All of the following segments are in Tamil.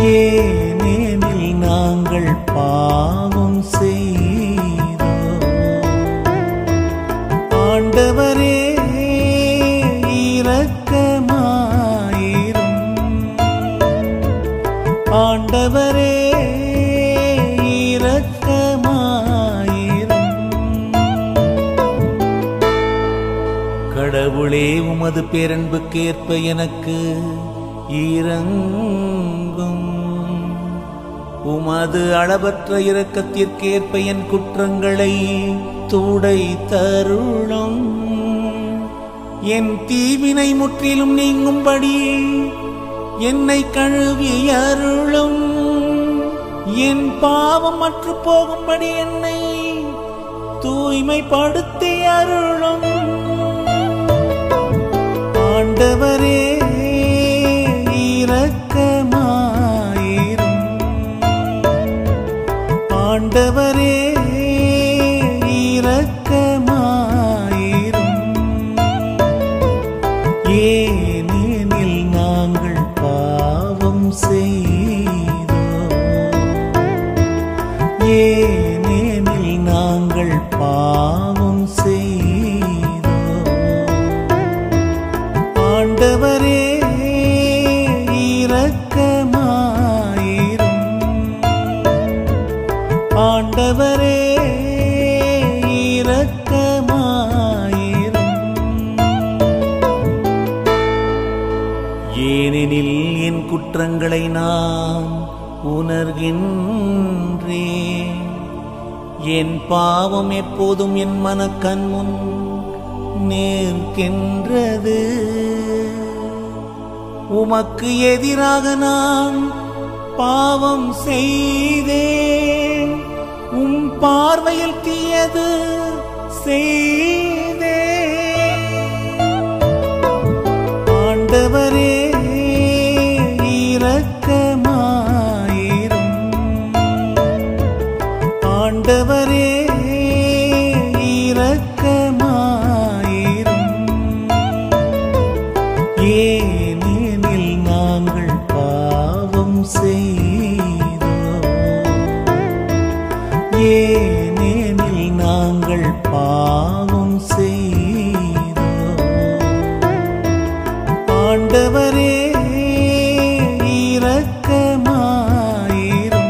ஏனெனில் நாங்கள் பாவம் செய்தோம். ஆண்டவரே இரக்கமாயிரும். ஆண்டவரே இரக்கமாயிரும். கடவுளே உமது பேரன்புக்கேற்ப எனக்கு இரங்கும். உமது அளவற்ற இரக்கத்திற்கேற்ப என் குற்றங்களை துடைத்தருளும். என் தீவினை முற்றிலும் நீங்கும்படி என்னை கழுவி அருளும். என் பாவம் மற்று போகும்படி என்னை தூய்மைப்படுத்தி அருளும். ஆண்டவரே இரக்கமாயிரும். ஆண்டவரே இரக்கமாயிரும். ஏனெனில் நாங்கள் பாவம் செய்தோம். ஏனெனில் நாங்கள் பாவம் செய்தோம். ஆண்டவரே இரக்கமாயிரும். ஆண்டவரே இரக்கமாயிரும். ஏனெனில் என் குற்றங்களை நான் உணர்கின்றேன். என் பாவம் எப்போதும் என் மனக்கண் முன் நிற்கின்றது. உமக்கு எதிராக நான் பாவம் செய்தேன். உம் பார்வையில் தீயது செய்தேன். ஆண்டவரே இரக்கமாயிரும். ஆண்டவரே இரக்கமாயிரும். ஏனெனில் நாங்கள் பாவம் செய்தோம். ஏனெனில் நாங்கள் பாவம் செய்தோம். ஆண்டவரே இரக்கமாயிரும்.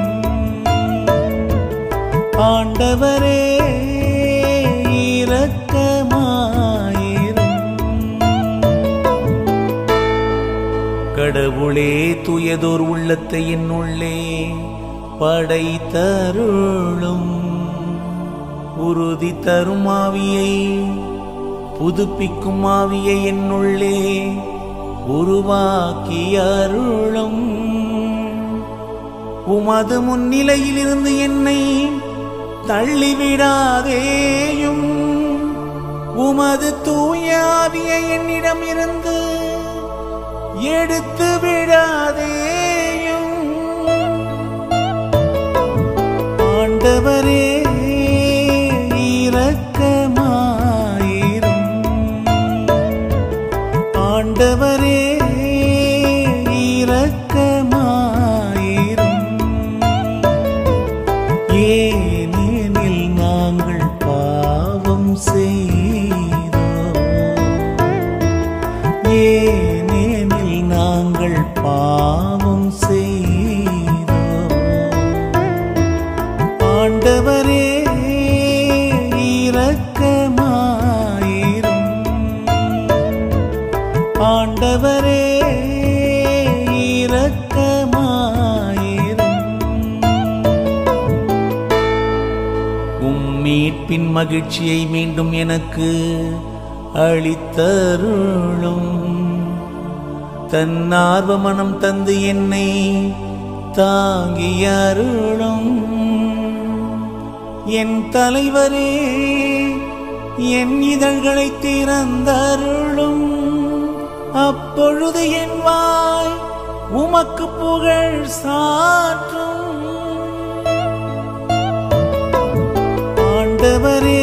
ஆண்டவரே இரக்கமாயிரும். கடவுளே தூயதோர் உள்ளத்தை என்னுள்ளே படைத்தருளும். உறுதி தரும் ஆவியை புதுப்பிக்கும் ஆவியை என்னுள்ளே உருவாக்கி அருளும். உமது முன்னிலையிலிருந்து என்னை தள்ளிவிடாதேயும். உமது தூய ஆவியை என்னிடம் இருந்து எடுத்து விடாதேயும். ஆண்டவரே இரக்கமாயிரும். ஆண்டவரே இரக்கமாயிரும். ஏனெனில் நாங்கள் பாவம் செய்தோம். ஏனெனில் நாங்கள் பாவம் செய்தோம். ஆண்டவரே இரக்கமாயிரும். ஆண்டவரே இரக்கமாயிரும். உம் மீட்பின் மகிழ்ச்சியை மீண்டும் எனக்கு அளித்தருளும். தன்னார்வ மனம் தந்து என்னை தாங்கி அருளும். என் தலைவரே என் இதழ்களை திறந்தருளும். அப்பொழுது என் வாய் உமக்கு புகழ் சாற்றும். ஆண்டவரே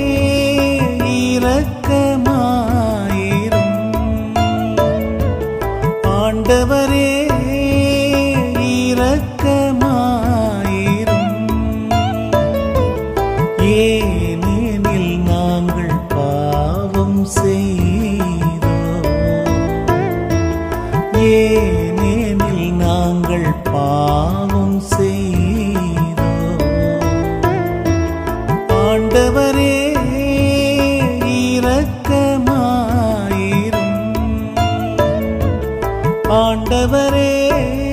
இரக்கமாயிரும். ஆண்டவரே இரக்கமாயிரும். ஏனெனில் நாங்கள் பாவம் செய்தோம். ஆண்டவரே இரக்கமாயிரும். ஆண்டவரே